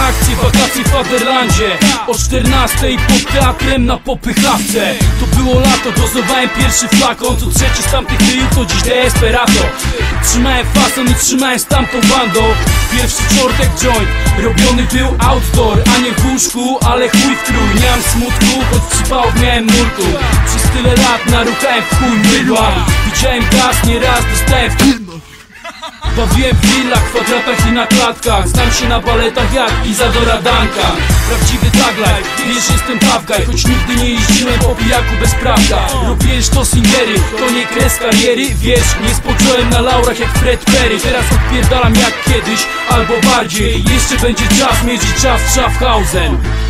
akcje, wakacje w Faderlandzie. O 14 pod teatrem na popychawce. To było lato, dozowałem pierwszy flakon. Co trzeci z tamtych ryjów to dziś Desperado. Trzymałem fason i trzymałem z tamtą bandą. Pierwszy czortek joint, robiony był outdoor, a nie w łóżku, ale chuj w trój. Nie mam smutku, choć przypałów miałem nurtu. Przez tyle lat narukałem w chuj mydła. Widziałem gaz, nieraz dostałem w bawiłem w willach, kwadratach i na klatkach. Znam się na baletach jak Izadora Danka. Prawdziwy taglife, wiesz, jestem tough guy. Choć nigdy nie jeździłem po pijaku bez prawda. Robisz to singery, to nie kres kariery. Wiesz, nie spocząłem na laurach jak Fred Perry. Teraz odpierdalam jak kiedyś, albo bardziej. Jeszcze będzie czas mierzyć czas w Schaffhausen.